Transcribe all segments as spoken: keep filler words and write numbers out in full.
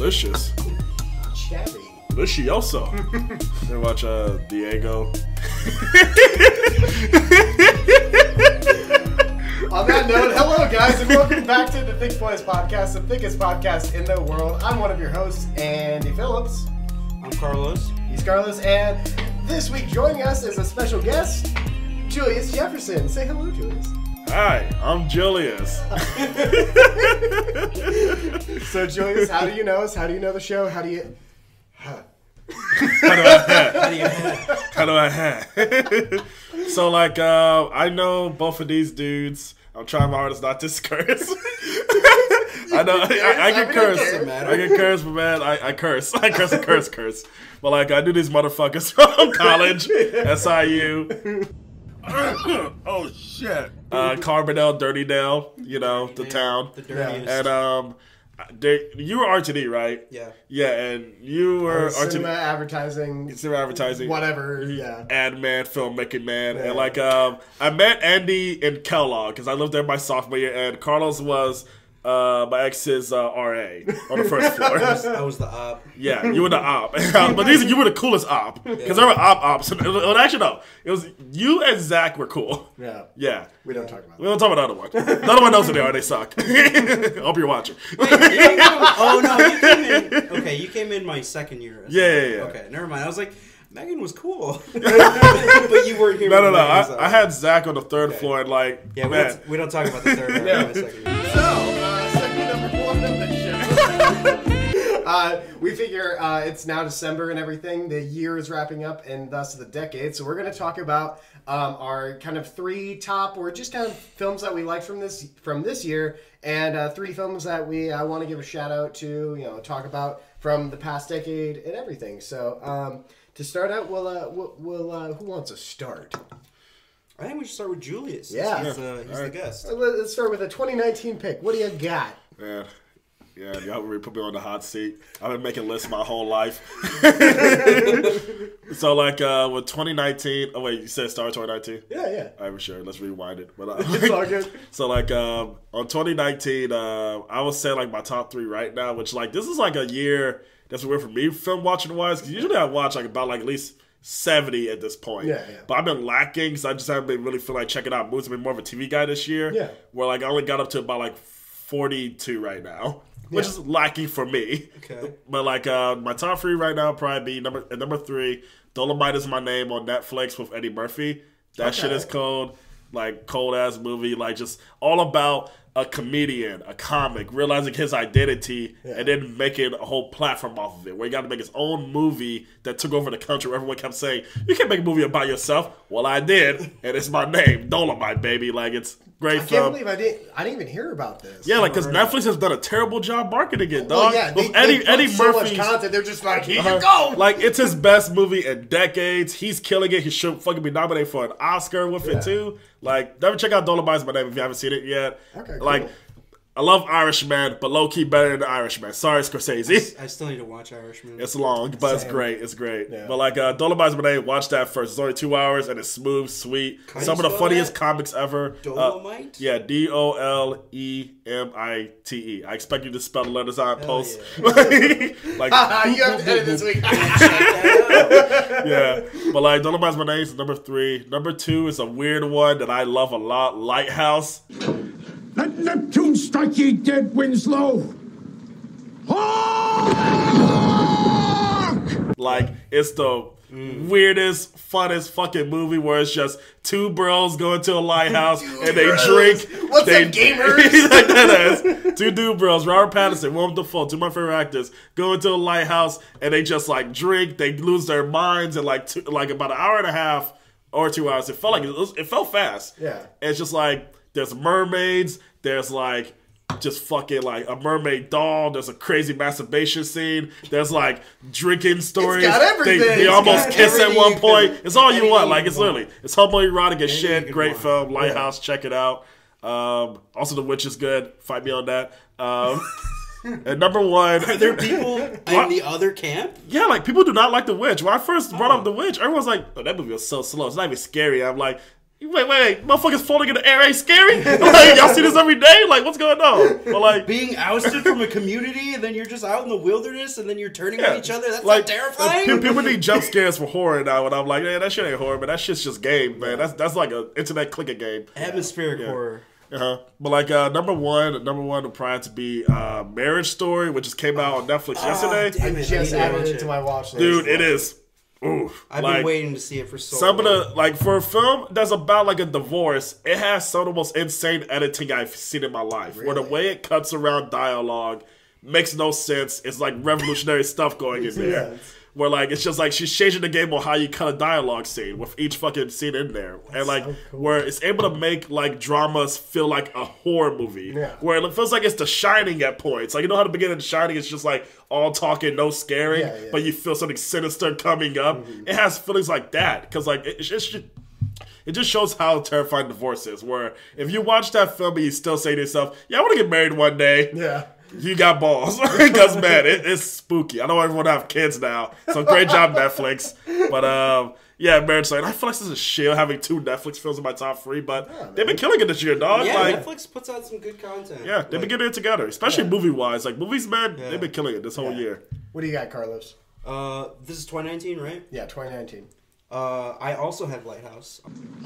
delicious. Chatty. Delicioso. You watch uh, Diego. On that note, hello guys, and welcome back to the Thick Boys Podcast, the thickest podcast in the world. I'm one of your hosts, Andy Phillips. I'm Carlos. He's Carlos, and this week joining us is a special guest, Julius Jefferson. Say hello, Julius. Hi, I'm Julius. So, Julius, how do you know us? How do you know the show? How do you... Huh. How do I have? How do you have? How do I have? So, like, uh, I know both of these dudes. I'm trying my hardest not to curse. I know, I, I, I can curse. I can curse, but man, I, I curse. I curse and curse, curse. But, like, I knew these motherfuckers from college, S I U. Oh, shit. Uh, Carbondale, Dirtydale, you know, the town. The dirtiest. And, um... They, you were R T D, right? Yeah. Yeah, and you were R T D. Cinema advertising. Cinema advertising. Whatever, yeah. Ad man, filmmaking man. Yeah. And like, um, I met Andy in Kellogg because I lived there my sophomore year, and Carlos was uh, my ex's uh, R A on the first floor. I was the op. Yeah, you were the op. But these, you were the coolest op. Because yeah. there were op ops. And, and actually, no. It was you and Zach were cool. Yeah. Yeah. We don't talk about that. We don't talk about the other one. The other one knows who they are. They suck. I hope you're watching. Wait, you came, oh, no. You came in. Okay, you came in my second year. Yeah, yeah, yeah. Okay, never mind. I was like, Megan was cool. But you weren't here. No, no, no. Megan, I, so. I had Zach on the third okay. floor and like, yeah, we man. don't, we don't talk about the third. Yeah. My second year. So, uh, segment number one of the show. uh, we figure uh, it's now December and everything. The year is wrapping up, and thus the decade. So we're going to talk about um, our kind of three top, or just kind of films that we liked from this from this year, and uh, three films that we uh, want to give a shout out to. You know, talk about from the past decade and everything. So um, to start out, we'll, uh, we'll, we'll uh, who wants to start? I think we should start with Julius. Yeah. He's, uh, he's right. the guest. Let's start with a twenty nineteen pick. What do you got? Man, yeah, y'all really put me on the hot seat. I've been making lists my whole life. So, like, uh, with twenty nineteen, oh, wait, you said start twenty nineteen? Yeah, yeah. All right, for sure. Let's rewind it. But, uh, It's all good. So, like, um, on twenty nineteen, uh, I would say, like, my top three right now, which, like, this is, like, a year that's weird for me film watching-wise, because usually I watch, like, about, like, at least seventy at this point. Yeah, yeah. But I've been lacking because I just haven't been really feel like checking out movies. I've been more of a T V guy this year. Yeah. Where like I only got up to about like forty-two right now, which Yeah. is lacking for me. Okay. But like uh, my top three right now would probably be number at number three. Dolomite Is My Name on Netflix with Eddie Murphy. That Okay. shit is cold. Like cold ass movie. Like just all about a comedian, a comic, realizing his identity Yeah. and then making a whole platform off of it. Where he got to make his own movie that took over the country. Where everyone kept saying, "You can't make a movie about yourself." Well, I did, and it's my name, Dolomite, baby. Like it's great I film. can't believe I didn't. I didn't even hear about this. Yeah, like because Never heard Netflix has done a terrible job marketing it, Well, dog. yeah, they, With they Eddie put Eddie so Murphy's much content. They're just like, here uh-huh. you go. Like it's his best movie in decades. He's killing it. He should fucking be nominated for an Oscar with Yeah. it too. Like, never check out Dolomite Is My Name if you haven't seen it yet. Okay, cool. Like, I love Irishman, but low key better than the Irishman. Sorry, Scorsese. I still need to watch Irishman. It's long, but it's Same. great. It's great. Yeah. But like uh, Dolomite Is My Name, watch that first. It's only two hours and it's smooth, sweet. How do Some you of the spell funniest that? comics ever. Dolomite? Uh, yeah, D O L E M I T E. I expect you to spell the letters out in Hell post. yeah. like, You have to edit this week. yeah, but like Dolomite Is My Name is number three. Number two is a weird one that I love a lot. Lighthouse. Let Neptune strike ye dead, Winslow. Hark! Like it's the Mm. weirdest, funnest fucking movie where it's just two bros going to a lighthouse Two and they bros. drink. What's they, up, gamers? like that ass. Two dude bros, Robert Pattinson, Willem Dafoe, two of my favorite actors, go into a lighthouse and they just like drink. They lose their minds in like two, like about an hour and a half or two hours. It felt like it, was, it felt fast. Yeah. And it's just like there's mermaids. There's like. Just fucking like a mermaid doll. There's a crazy masturbation scene. There's like drinking stories. It's got everything. They, they It's almost got kiss at everything one you point. could- It's all you anything want. you Like it's want. literally, it's homoerotic as Anything you shit. could Great want. film. Lighthouse. Check it out. Um, also, The Witch is good. Fight me on that. Um, and number one, Are there people in the other camp? yeah, like people do not like The Witch. When I first brought up The Witch, everyone's like, "Oh, that movie was so slow. It's not even scary." I'm like, Wait, wait, wait, motherfuckers falling in the air ain't scary? Like, y'all see this every day? Like, what's going on? But like, being ousted from a community and then you're just out in the wilderness and then you're turning yeah, on each other. That's like, not terrifying. Uh, people need jump scares for horror now, and I'm like, man, that shit ain't horror, but that shit's just game, man. That's that's like an internet clicker game. Atmospheric yeah. horror. Uh-huh. But like uh, number one, number one would probably to be uh, Marriage Story, which just came out on Netflix Oh, yesterday. damn I it, just I need to added watch it to my watch list. Dude, it is. Oof. I've like, been waiting to see it for so some long. of the like for a film that's about like a divorce, it has some of the most insane editing I've seen in my life. Where the Really? way it cuts around dialogue makes no sense. It's like revolutionary stuff going in there. sense. Where like it's just like she's changing the game on how you cut a dialogue scene with each fucking scene in there, and like so cool. where it's able to make like dramas feel like a horror movie. Yeah. Where it feels like it's The Shining at points. Like you know how the beginning of The Shining is just like all talking, no scaring, Yeah, yeah. but you feel something sinister coming up. Mm-hmm. It has feelings like that because like it, it's just. It just shows how terrifying divorce is. Where if you watch that film and you still say to yourself, "Yeah, I want to get married one day," Yeah. you got balls. Because man, it, it's spooky. I know everyone have kids now, so great job Netflix. But um, yeah, Marriage Story. I feel like this is a shield having two Netflix films in my top three, but they've been killing it this year, dog. Yeah, like, Netflix puts out some good content. yeah, they've been Like, getting it together, especially Yeah. movie wise. Like movies, man, Yeah. they've been killing it this whole Yeah. year. What do you got, Carlos? Uh, this is twenty nineteen, right? Yeah, twenty nineteen. Uh, I also have Lighthouse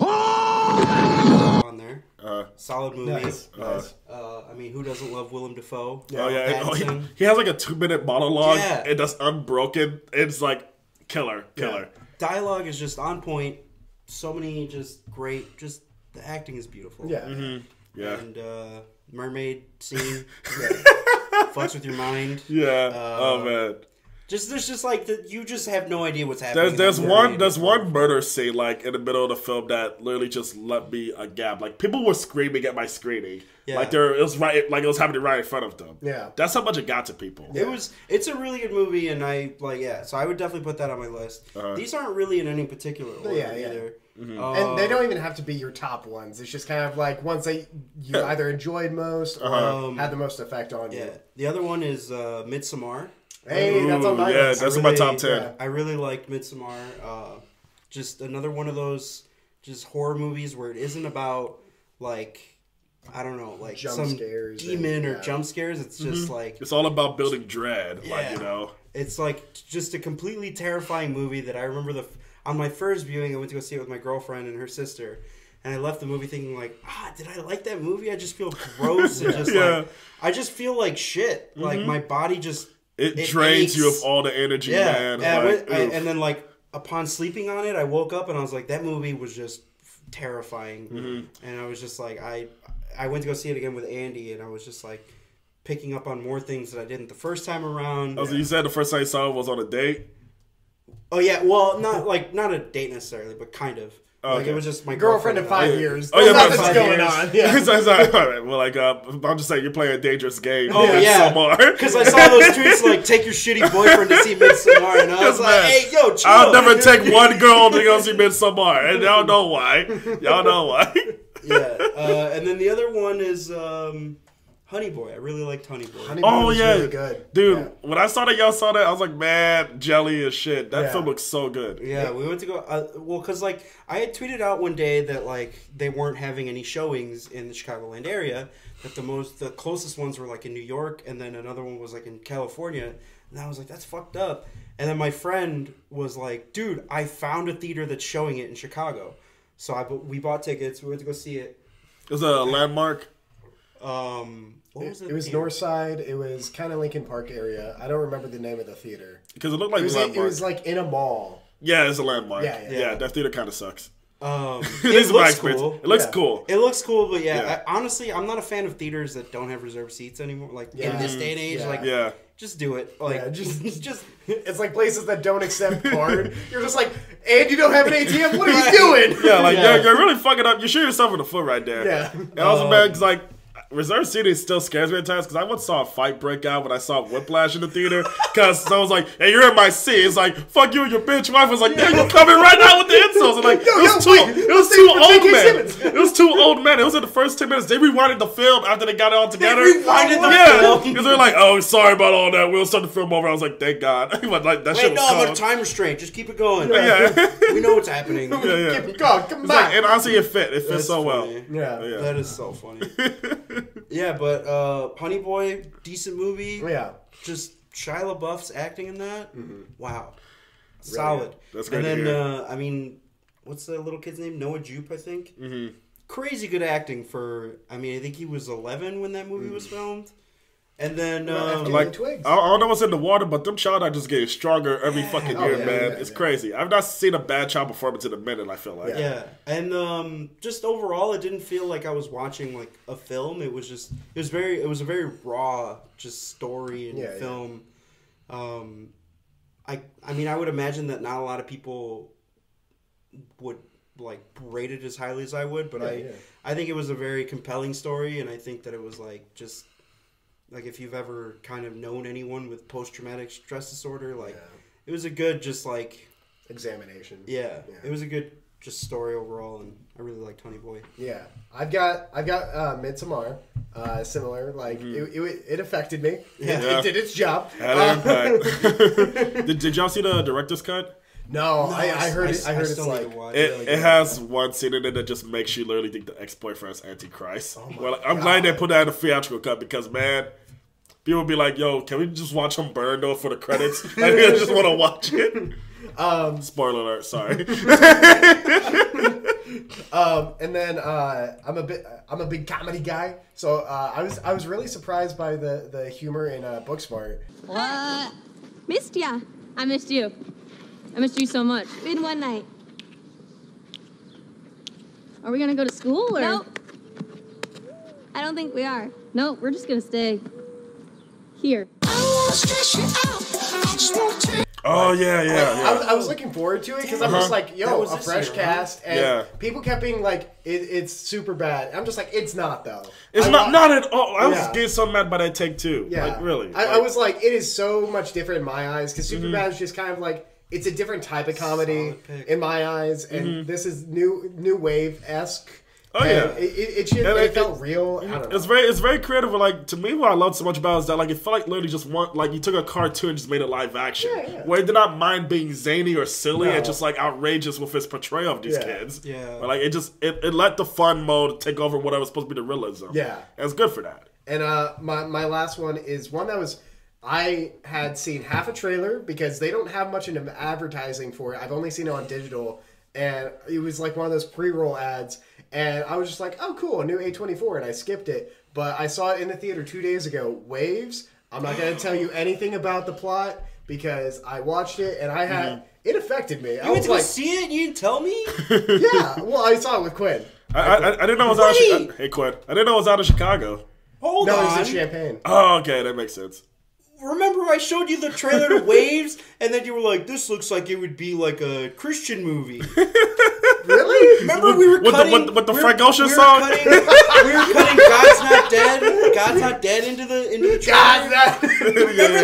on there. Uh, Solid movie. Nice. Uh, nice. Uh, I mean, who doesn't love Willem Dafoe? oh yeah, and- oh, he, Pattinson. he has like a two minute monologue, Yeah. and that's unbroken. It's like killer, killer. Dialogue is just on point. So many just great. Just the acting is beautiful. Yeah. Yeah, And uh, mermaid scene. Fucks with your mind. yeah. Uh, oh man. Just there's just like the, you just have no idea what's happening. There's there's in that one movie. there's one murder scene like in the middle of the film that literally just let me a gab. Like people were screaming at my screening. Yeah. Like there it was right like it was happening right in front of them. Yeah. That's how much it got to people. It was. It's a really good movie, and I like. Yeah, so I would definitely put that on my list. Uh-huh. These aren't really in any particular order Yeah, yeah. either. Mm-hmm. Uh, And they don't even have to be your top ones. It's just kind of like ones that you either enjoyed most or Uh-huh. had the most effect on Yeah, you. the other one is uh, Midsommar. Hey, that's on my Ooh, yeah, list. that's I in my really- top ten. yeah. I really liked Midsommar. Uh, just another one of those just horror movies where it isn't about like I don't know, like Jump some scares demon and- or yeah. jump scares. It's just like It's all about building dread. Like, Yeah. you know. it's like just a completely terrifying movie that I remember the on my first viewing. I went to go see it with my girlfriend and her sister, and I left the movie thinking like, ah, did I like that movie? I just feel gross and just Yeah. like I just feel like shit. Like my body just It, It drains you aches. of all the energy, yeah. man. And, I Like, went- I- oof. and then like upon sleeping on it, I woke up and I was like, that movie was just terrifying, Mm-hmm. and I was just like, I I went to go see it again with Andy, and I was just like picking up on more things that I didn't the first time around. Oh, so you said the first time you saw it was on a date? Oh yeah, well, not like not a date necessarily, but kind of. Like Okay. it was just my Girlfriend in and five I. years. Oh, yeah, Nothing's five going years. on. Yeah. So it's like, all right, well, like, uh, I'm just saying, you're playing a dangerous game. Oh Midsommar. yeah, because I saw those tweets like, "Take your shitty boyfriend to see Midsommar," and I was Yes, like, man. "Hey, yo, chill." I'll never take one girl to go see Midsommar, and y'all know why. Y'all know why. Yeah, uh, and then the other one is um, Honey Boy. I really liked Honey Boy. Honey Boy Oh was yeah, really good. dude. Yeah. When I saw that, y'all saw that, I was like, man, jelly as shit. That Yeah. film looks so good. Yeah, we went to go. Uh, well, because like I had tweeted out one day that like they weren't having any showings in the Chicagoland area. That the most, the closest ones were like in New York, and then another one was like in California. And I was like, that's fucked up. And then my friend was like, dude, I found a theater that's showing it in Chicago. So I bu- we bought tickets. We went to go see it. It was a landmark. Um, what was It, it? it was Northside. It was kind of Lincoln Park area. I don't remember the name of the theater. Because it looked like It was, landmark. it was like in a mall. yeah, it's a landmark. Yeah, Yeah, yeah. that theater kind of sucks. Um, This it is my looks experience. cool. It looks Yeah. cool. It looks cool, but yeah, Yeah. I, honestly, I'm not a fan of theaters that don't have reserved seats anymore. Like Yeah. in this day and age, Yeah. like Yeah. just do it. Like Yeah, just- just, just It's like places that don't accept card. You're just like, and you don't have an A T M? What are you doing? Yeah, like Yeah. You're, you're really fucking up. You shoot yourself in the foot right there. Yeah. And also, Um, man, because like reserved seating still scares me at times because I once saw a fight break out when I saw Whiplash in the theater because someone was like, "Hey, you're in my seat." It's like, "Fuck you and your bitch wife." I was like, "Damn, you coming right now with the episodes. And like, Yo, it was yo, two, wait, it was let's two say old J K men. Simmons. It was two old men. It was in the first ten minutes. They rewinded the film after they got it all together. rewinded the yeah, film? because they're like, oh, sorry about all that. We'll start the film over. I was like, thank God. But like that shit Wait, was no, I'm on a cold. time restraint. Just keep it going. Yeah. We know what's happening. Yeah, yeah. Keep it going. Come It's back. like, and honestly, it fit. It fit That's so well. funny. yeah. Yeah. That is so funny. Yeah, but uh, Honey Boy, decent movie. Yeah. Just Shia LaBeouf's acting in that. Mm-hmm. Wow, solid. good. That's great And to then hear. uh, I mean, what's the little kid's name? Noah Jupe, I think. Mm-hmm. Crazy good acting for. I mean, I think he was eleven when that movie was filmed. And then Well, um, after- Like, Twigs. I, I don't know what's in the water, but them child are just getting stronger every fucking Oh, year, yeah, man. yeah, it's yeah. crazy. I've not seen a bad child performance in a minute, I feel like. Yeah. yeah, and um, just overall, it didn't feel like I was watching like a film. It was just, it was very, it was a very raw, just story and Yeah, yeah. film. Um, I, I mean, I would imagine that not a lot of people would like rate it as highly as I would, but Yeah, I, yeah. I think it was a very compelling story, and I think that it was like just like if you've ever kind of known anyone with post traumatic stress disorder, like Yeah. it was a good, just like Examination. yeah, Yeah. it was a good just story overall, and I really liked Honey Boy. Yeah, I've got I've got uh, Midsommar, uh, similar. Like it, it, it affected me. Yeah. It, did its job. Had Uh, an impact. did, did y'all see the director's cut? no, I, I heard it. I heard it's still need like to watch It, really it good. has one scene in it that just makes you literally think the ex-boyfriend's Antichrist. Oh my well, I'm glad God. they put that in the theatrical cut because, man, people be like, yo, can we just watch him burn, though, for the credits? Like, I just want to watch it. Um, Spoiler alert, sorry. um, and then uh, I'm a bit I'm a big comedy guy, so uh, I was I was really surprised by the the humor in uh, Booksmart. What? Missed ya. I missed you. I missed you so much. In one night. Are we gonna go to school or? Nope. I don't think we are. Nope, we're just gonna stay here. Oh, yeah, yeah, I, yeah. was, I was looking forward to it because I'm just like, That yo, was a this fresh year, right? cast, and Yeah. people kept being like, it, it's super bad. I'm just like, it's not though. It's I not wa- not at all. I was Yeah. getting so mad by that take, too. Yeah, Like, really. I, I Like, was like, it is so much different in my eyes because Mm-hmm. Superbad is just kind of like it's a different type of comedy Solid pick. in my eyes, and Mm-hmm. this is new new wave esque. Oh, yeah. it, it, it, just, And it, it- felt real. I don't know. It's very, it's very creative. But like to me, what I love so much about it is that like it felt like literally just one, like you took a cartoon and just made it live action, Yeah, yeah. where it did not mind being zany or silly No. and just like outrageous with its portrayal of these Yeah. kids. Yeah. but like it just it, it let the fun mode take over whatever was supposed to be the realism. Yeah. and it's good for that. And uh, my my last one is one that was I had seen half a trailer because they don't have much in advertising for it. I've only seen it on digital, and it was like one of those pre-roll ads. And I was just like, oh, cool, a new A twenty-four, and I skipped it. But I saw it in the theater two days ago, Waves. I'm not going to tell you anything about the plot because I watched it, and I had, it affected me. I You went was to go like, see it? You didn't tell me? yeah, well, I saw it with Quinn. I, I, I didn't know it was out. Of, Wait. Chi- hey, Quinn, I didn't know it was out of Chicago. Hold No, it on. was in Champagne. Oh, okay, that makes sense. Remember I showed you the trailer to Waves, and then you were like, this looks like it would be like a Christian movie. Really? Remember we were With the- cutting... with the- with the we Frank were- Ocean we were song? Cutting, we were cutting God's Not Dead. God's Not Dead into the into the trailer. God, that... Remember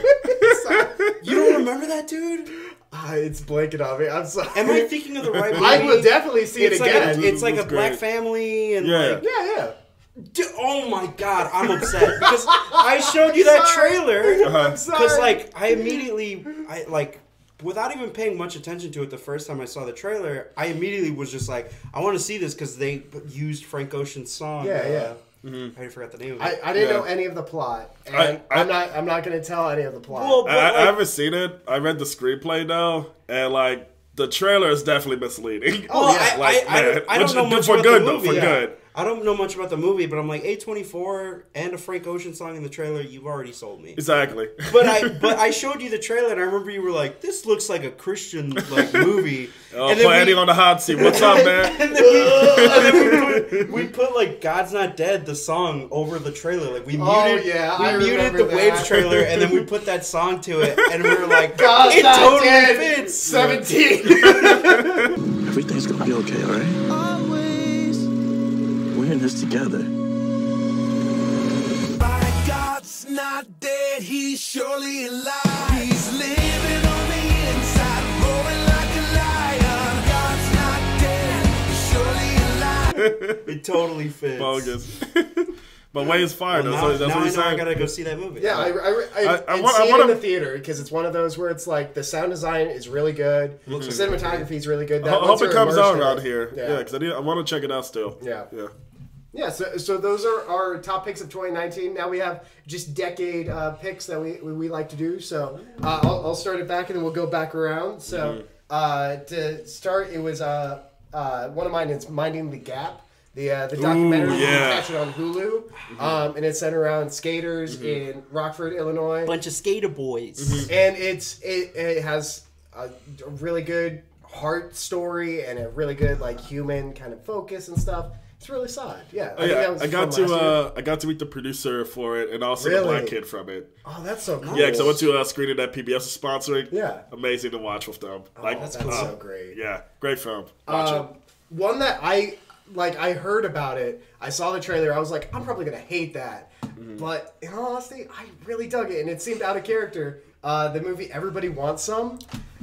that? You don't remember that, dude? Ah, it's blanking on me. I'm sorry. Am I thinking of the right movie? I will definitely see it's it like again. A, it's like a It's black great. family and Yeah. like... yeah, yeah. Dude, oh my god, I'm upset because I showed you that Sorry. trailer. I'm sorry. Because like I immediately, I like without even paying much attention to it the first time I saw the trailer, I immediately was just like, I want to see this because they used Frank Ocean's song. Yeah, uh, yeah. I forgot the name of it. I, I didn't Yeah. know any of the plot, and I- I, I- am not I'm not gonna tell any of the plot. Well, I, But, I- I like- haven't seen it. I read the screenplay though, and like the trailer is definitely misleading. Well, yeah, I, like, I, I, man, don't, I which- don't know much for about good the though, movie. for yeah. good. I don't know much about the movie, but I'm like A twenty-four and a Frank Ocean song in the trailer. You've already sold me. Exactly. But I but I showed you the trailer, and I remember you were like, "This looks like a Christian like movie." Oh, and put we- Eddie on the hot seat. What's up, man? And then, we, and then we, put, we put like "God's Not Dead" the song over the trailer. Like we muted, Oh, yeah, we I muted remember the that. Waves trailer, and then we put that song to it, and we were like, God's "It not totally dead. fits." Seventeen. Everything's gonna be okay, alright? Always. We're in this together. My God's not dead, he's surely alive. He's living on the inside, roaring like a lion. God's It totally fits. Bogus. But Wayne's fine. Well, that's now what, that's now what I he's know saying. I gotta go see that movie. Yeah, I, I, I, I- I and want- see I it wanna- in the theater because it's one of those where it's like the sound design is really good, the cinematography is really good. I That hope once it you're comes immersed out in around it- here. Yeah, Yeah, because I, need- I want to check it out still. yeah, Yeah. yeah. So, so those are our top picks of twenty nineteen. Now we have just decade uh, picks that we, we we like to do. So uh, I'll, I'll start it back and then we'll go back around. So uh, to start, it was uh, uh, one of mine is Minding the Gap. The, uh, the documentary, you yeah. can catch it on Hulu, um, and it's centered around skaters in Rockford, Illinois. Bunch of skater boys. And it's it, it has a really good heart story and a really good like human kind of focus and stuff. It's really solid. Yeah, Oh, think yeah, that was I got from to last year. uh, I got to meet the producer for it, and also the Really? black kid from it. Oh, that's so cool. Yeah, because I went to a screening that P B S is sponsoring. Yeah. Amazing to watch with them. Oh, Like, that's uh, so great. Yeah, great film. Watch Um, one that I like, I heard about it. I saw the trailer. I was like, I'm probably gonna hate that, Mm-hmm. but in all honesty, I really dug it, and it seemed out of character. Uh, the movie Everybody Wants Some.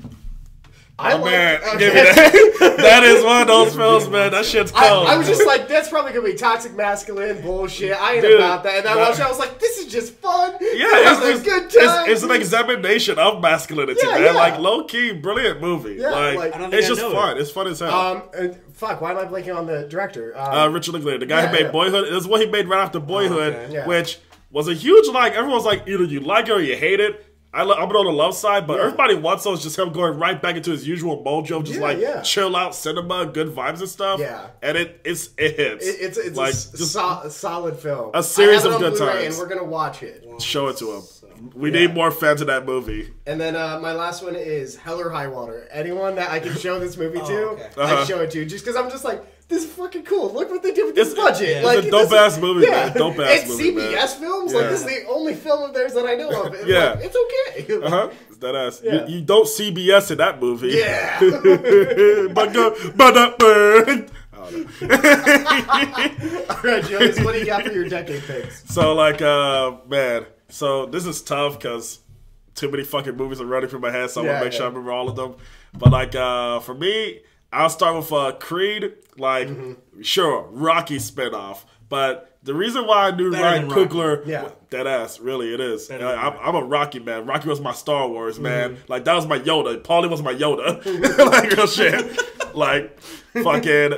I Oh, liked- man, okay. give me that. That is one of those films, man. That shit's I, cold. I was just like, that's probably gonna be toxic masculine bullshit. I ain't Dude, about that. And I that- watched it, I was like, this is just fun. Yeah, This it's, is a good it's, time. it's, it's an examination of masculinity, Yeah, man. yeah. Like, low key, brilliant movie. Yeah, like, like- I don't think it's I just know fun. it. It's fun as hell. Um, and fuck, why am I blanking on the director? Um, uh, Richard Linklater, the guy yeah, who made yeah. Boyhood, this is what he made right after Boyhood, okay. Yeah. which was a huge like. Everyone's like, either you like it or you hate it. I lo- I'm on the love side, but Yeah. everybody wants those. Just him going right back into his usual mojo, just Yeah, like yeah. chill out cinema, good vibes and stuff. Yeah. and it it's it hits. it, it's it's like a, s- just so- a solid film. a series I have it of on good Blu-ray times. and we're gonna watch it. show it to him. We Yeah. need more fans of that movie. And then uh, my last one is Hell or High Water. Anyone that I can show this movie to, okay. Uh-huh. I show it to, just because I'm just like, this is fucking cool. Look what they did with this It's- budget. it's like, a dope this- ass movie, man. Dope ass it's movie, C B S man. films. Yeah. Like this is the only film of theirs that I know of. It's Yeah. like, it's okay. Uh huh. That ass. Yeah. You, you don't C B S in that movie. Yeah. but go, but up, burn. All right, Julius, what do you got for your decade picks? So like, uh, man. So this is tough because too many fucking movies are running through my head. So I want Yeah, to make sure I yeah. remember all of them. But like, uh, for me, I'll start with uh, Creed. Like, Mm-hmm. sure, Rocky spinoff. But the reason why I knew Better Ryan than Rocky. Coogler, Yeah. that ass, really, it is. Better Uh, than I'm, Rocky. I'm a Rocky man. Rocky was my Star Wars man. Mm-hmm. Like that was my Yoda. Paulie was my Yoda. Like real shit. Like fucking.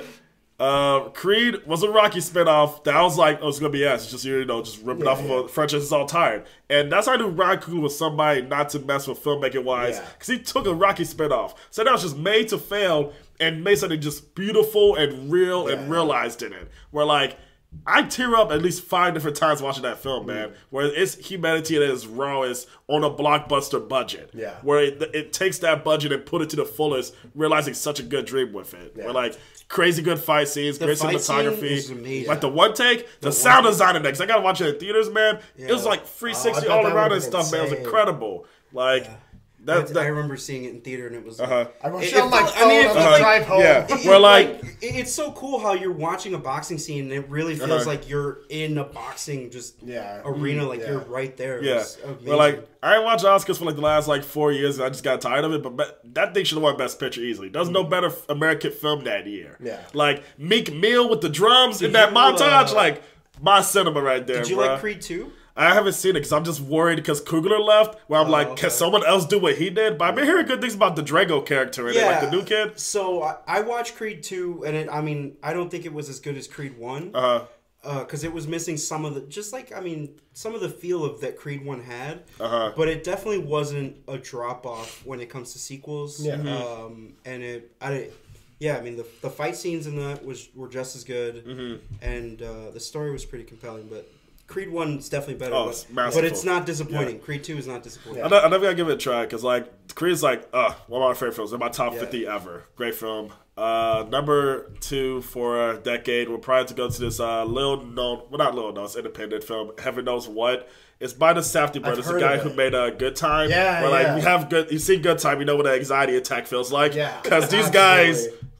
Uh, Creed was a Rocky spinoff. That was like, oh, it's gonna be ass. It's just you know, just ripping Yeah, off yeah. of a franchise that's all tired. And that's how I knew Ryan Coogler was somebody not to mess with filmmaking wise, Yeah. because he took a Rocky spinoff. So that was just made to fail and made something just beautiful and real and Yeah. realized in it. Where like. I tear up at least five different times watching that film, Mm. man. Where it's humanity at its rawest on a blockbuster budget. Yeah. Where it, it takes that budget and put it to the fullest, realizing such a good dream with it. Yeah. Where like crazy good fight scenes, The great fight scene cinematography, is amazing. like the one take, the, sound design next. I gotta watch it in theaters, man. It was like three sixty Oh, I bet all that around would've and been stuff, man. It was insane. incredible. Like that. I that remember seeing it in theater, and it was. uh-huh. I will It- show it my felt- phone I mean, it on felt the like- drive home. Yeah. It- We're it- like- it- it's so cool how you're watching a boxing scene and it really feels Uh-huh. like you're in a boxing just Yeah. arena, like Yeah. you're right there. It Yeah, was amazing. but like I ain't watched Oscars for like the last like four years, and I just got tired of it. But be- that thing should have won Best Picture easily. There's no better f- American film that year. Yeah. like Meek Mill with the drums in that you, montage, uh, like my cinema right there. Did you bruh. like Creed two? I haven't seen it because I'm just worried because Coogler left. Where I'm Oh, like, okay. can someone else do what he did? But I've been hearing good things about the Drago character in it, like the new kid. So I, I watched Creed two, and it, I mean, I don't think it was as good as Creed one. Uh, because it was missing some of the just like I mean some of the feel of that Creed one had, Uh-huh. but it definitely wasn't a drop off when it comes to sequels. Yeah. Um, and it I yeah I mean the the fight scenes in that was were just as good, Mm-hmm. and uh, the story was pretty compelling. But Creed one is definitely better. Oh, but, it's but masterful. it's not disappointing. Creed two is not disappointing. I, ne- I never gotta give it a try because like Creed's like uh one of my favorite films. In my top Yeah. fifty ever. Great film. Uh, number two for a decade. We're probably to go to this uh little known, well not little known, it's independent film. Heaven knows what. It's by the Safdie brothers, the heard guy of who it. made a Good Time. Yeah, where, like yeah. we have good. You see Good Time, you know what an anxiety attack feels like. Yeah, because these guys. absolutely.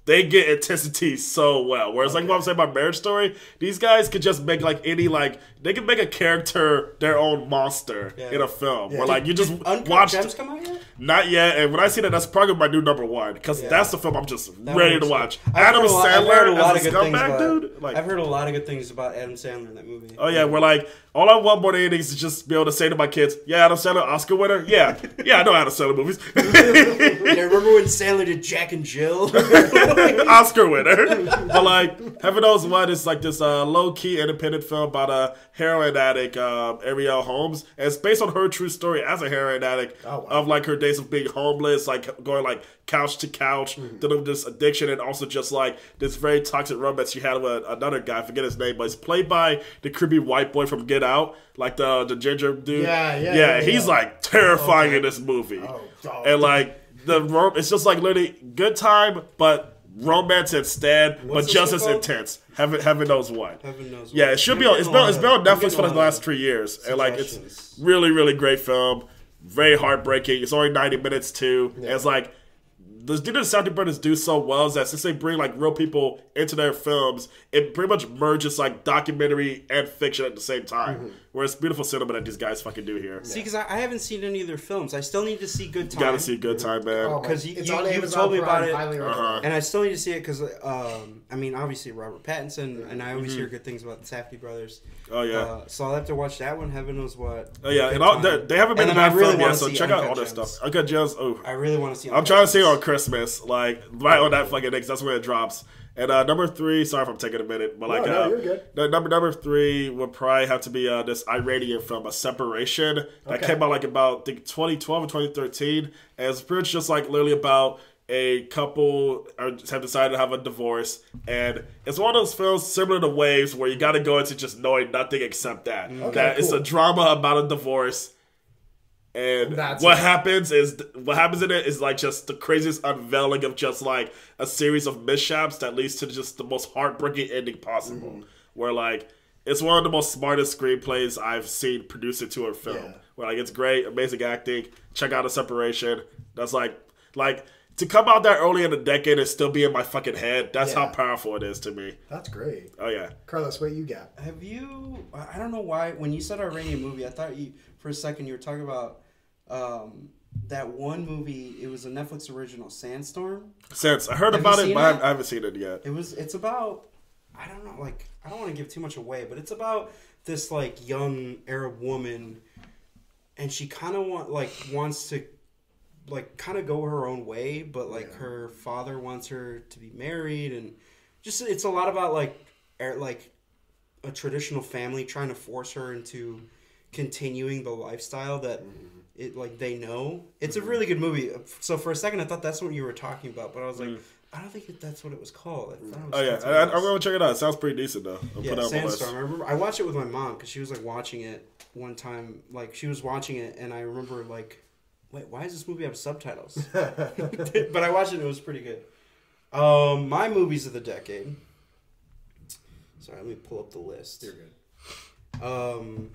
they get intensity so well. Whereas, okay. like what I'm saying about Marriage Story, these guys could just make like any like they can make a character their own monster yeah. in a film. Yeah. Where like you just Uncut watch. Gems come out yet? Not yet. And when I see that, that's probably my new number one because yeah. that's the film I'm just that ready to watch. I've Adam lot, Sandler as a scumbag dude. Like, I've heard a lot of good things about Adam Sandler in that movie. Oh yeah, we're like all I want more than anything is just be able to say to my kids, "Yeah, Adam Sandler, Oscar winner. Yeah, yeah, I know Adam Sandler movies." Yeah, remember when Sandler did Jack and Jill? Oscar winner. But like, heaven knows what, it's like this uh, low-key independent film about a heroin addict, um, Ariel Holmes. And it's based on her true story as a heroin addict oh, wow. of like her days of being homeless, like going like couch to couch, mm-hmm. dealing with this addiction, and also just like this very toxic romance she had with another guy, I forget his name, but it's played by the creepy white boy from Get Out, like the the ginger dude. Yeah, yeah. Yeah, yeah he's yeah. like terrifying okay. in this movie. Oh, oh, and like the rom- it's just like literally good time, but romance instead, What's but just as called? intense. Heaven, heaven knows what. Heaven knows yeah, what. it should be on. It's been, it's been on Netflix for the last three years, and like it's really, really great film. Very heartbreaking. It's only ninety minutes too. Yeah. And it's like the dude the Sound Brothers do so well is that since they bring like real people into their films, it pretty much merges like documentary and fiction at the same time. Mm-hmm. Where it's beautiful cinema that these guys fucking do here. See, because I, I haven't seen any of their films. I still need to see Good Time. You gotta see Good Time, man. Because oh, you, you, you told me about it, uh-huh. and I still need to see it because, um, I mean, obviously Robert Pattinson, mm-hmm. and I always mm-hmm. hear good things about the Safdie brothers. Oh yeah. Uh, so I'll have to watch that one. Heaven knows what. Oh yeah, and all, they, they haven't been in that really film yet, so check out all this stuff. Uncut Gems. Oh, I really want to see. I'm trying to see it on Christmas, like right on that fucking day, 'cause that's when it drops. And uh, number three, sorry if I'm taking a minute, but like, no, no, uh, you're good. The, number number three would probably have to be uh, this Iranian film, A Separation, that okay. came out like about I think twenty twelve or twenty thirteen, and it's pretty much just like literally about a couple are, have decided to have a divorce, and it's one of those films similar to Waves where you got to go into just knowing nothing except that okay, that cool. it's a drama about a divorce. And That's what it. happens is what happens in it is like just the craziest unveiling of just like a series of mishaps that leads to just the most heartbreaking ending possible. Mm-hmm. Where like it's one of the most smartest screenplays I've seen produced into a film. Yeah. Where like it's great, amazing acting. Check out A Separation. That's like like to come out that early in the decade and still be in my fucking head. That's yeah. how powerful it is to me. That's great. Oh yeah, Carlos, what you got? Have you? I don't know why. When you said Iranian movie, I thought you for a second you were talking about. Um, that one movie, it was a Netflix original, Sandstorm. Since I heard Have about it, but it? I haven't seen it yet. It was. It's about. I don't know. Like I don't want to give too much away, but it's about this like young Arab woman, and she kind of want like wants to, like kind of go her own way, but like yeah. her father wants her to be married, and just it's a lot about like like a traditional family trying to force her into continuing the lifestyle that. Mm-hmm. It like they know it's mm-hmm. a really good movie. So for a second I thought that's what you were talking about, but I was like, mm. I don't think that's what it was called. I thought it was oh yeah, I, I'm gonna check it out. It sounds pretty decent though. I'll yeah, put it Sandstorm. I remember I watched it with my mom because she was like watching it one time. Like she was watching it, and I remember like, wait, why does this movie have subtitles? But I watched it. And it was pretty good. Um, my movies of the decade. Sorry, let me pull up the list. You're good. Um.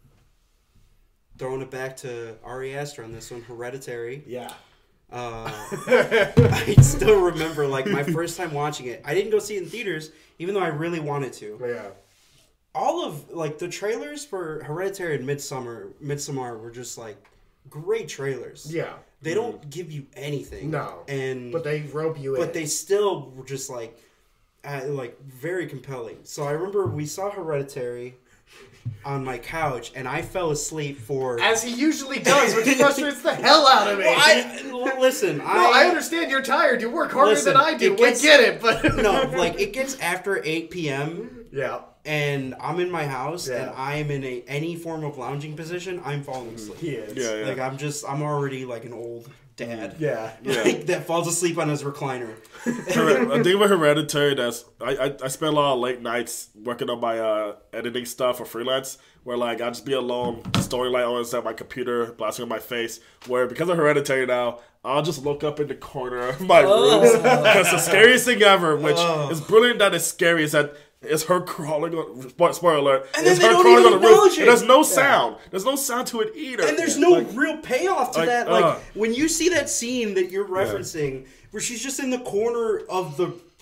Throwing it back to Ari Aster on this one, Hereditary. Yeah. Uh, I still remember, like, my first time watching it. I didn't go see it in theaters, even though I really wanted to. Yeah. All of, like, the trailers for Hereditary and Midsommar, Midsommar were just, like, great trailers. Yeah. They mm. don't give you anything. No. And But they rope you in. But they still were just, like, uh, like, very compelling. So I remember we saw Hereditary on my couch, and I fell asleep for... As he usually does, which frustrates the hell out of me. Well, I, listen, no, I... I understand you're tired. You work harder listen, than I do. Gets, we get it, but... no, like, it gets after eight p.m., yeah, and I'm in my house, yeah. and I'm in a any form of lounging position, I'm falling asleep. He is. Yeah, yeah. Like, I'm just... I'm already, like, an old... dad, yeah, like, yeah, that falls asleep on his recliner. I think with Hereditary, that's I, I I spend a lot of late nights working on my uh, editing stuff for freelance. Where like I just be alone, storyline on at my computer, blasting on my face. Where because of Hereditary now, I'll just look up in the corner of my oh. room because the scariest thing ever, which oh. is brilliant that it's scary, is that. It's her crawling on. Spoiler alert! And it's then her they crawling don't on even the roof. acknowledge it. And there's no Yeah. sound. There's no sound to it either. And there's yeah. no like, real payoff to like, that. Like uh, when you see that scene that you're referencing, yeah. where she's just in the corner of the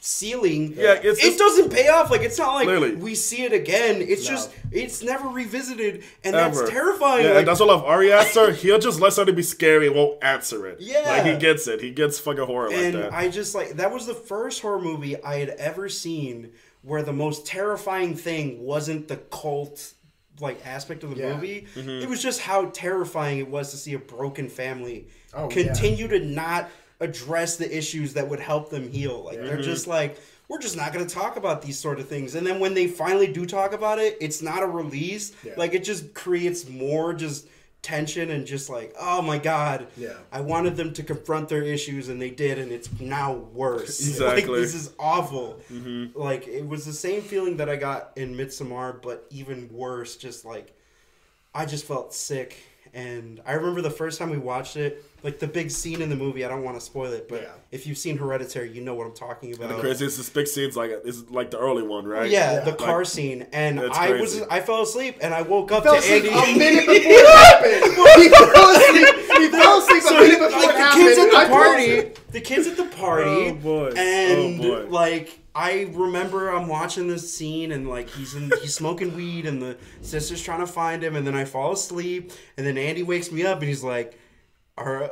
ceiling. Yeah, it's- it it's- doesn't pay off. Like it's not like Clearly. we see it again. It's No. just it's never revisited, and Ever. that's terrifying. Yeah, like, and that's what I love. Ari Aster, he'll just let something be scary and won't answer it. Yeah. Like, he gets it. He gets fucking horror and like that. I just like that was the first horror movie I had ever seen where the most terrifying thing wasn't the cult like aspect of the Yeah. movie. Mm-hmm. It was just how terrifying it was to see a broken family Oh, continue to not address the issues that would help them heal. Like they're Mm-hmm. just like, we're just not going to talk about these sort of things. And then when they finally do talk about it, it's not a release. Yeah. Like it just creates more just tension and just like, oh my god, Yeah. I wanted them to confront their issues and they did, and it's now worse. Exactly. Like, this is awful. Like it was the same feeling that I got in Midsommar, but even worse. Just like I just felt sick. And I remember the first time we watched it, like the big scene in the movie. I don't want to spoil it, but Yeah. if you've seen Hereditary, you know what I'm talking about. The craziest is big scenes like it's like the early one, right? Yeah, Yeah. the car Like, scene, and that's I was crazy. I fell asleep, and I woke up Fell to asleep Andy. a minute before it happened. He fell asleep. He fell asleep So a minute before like it the happened. kids at I the fell party, asleep. the kids at the party, Oh, boy. and Oh, boy. like I remember I'm watching this scene and like he's in he's smoking weed and the sister's trying to find him, and then I fall asleep, and then Andy wakes me up and he's like, "All right,"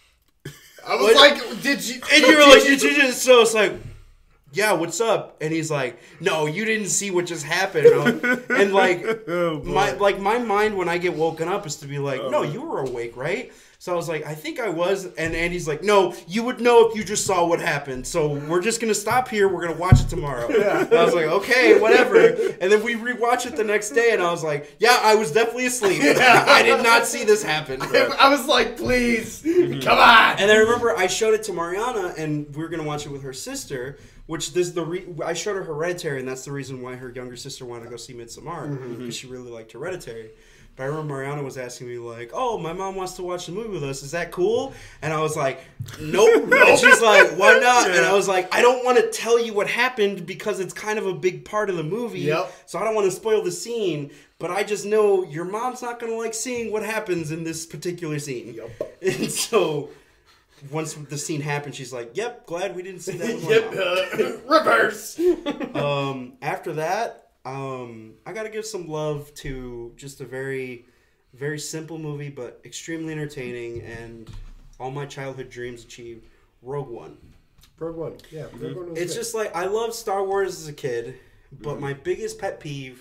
I was What? like, did you? and you're like, "Did you just?" So it's like, "Yeah, what's up?" And he's like, "No, you didn't see what just happened." And like Oh, boy. my like my mind when I get woken up is to be like, Oh. no, you were awake, right? So I was like, I think I was, and Andy's like, no, you would know if you just saw what happened. So we're just gonna stop here. We're gonna watch it tomorrow. And I was like, okay, whatever. And then we rewatch it the next day, and I was like, yeah, I was definitely asleep. I did not see this happen. I was like, please, come on. And I remember I showed it to Mariana, and we were gonna watch it with her sister. Which this the re- I showed her Hereditary, and that's the reason why her younger sister wanted to go see Midsommar, because she really liked Hereditary. But I remember Mariana was asking me like, "Oh, my mom wants to watch the movie with us. Is that cool?" And I was like, "Nope." And she's like, "Why not?" And I was like, "I don't want to tell you what happened because it's kind of a big part of the movie. Yep. So I don't want to spoil the scene. But I just know your mom's not gonna like seeing what happens in this particular scene." Yep. And so once the scene happened, she's like, "Yep, glad we didn't see that with my mom." Yep, uh, reverse. Um, after that, um, I gotta give some love to just a very, very simple movie, but extremely entertaining, and all my childhood dreams achieved. Rogue One. Rogue One. Yeah, Rogue One was It's good. just like I loved Star Wars as a kid, but my biggest pet peeve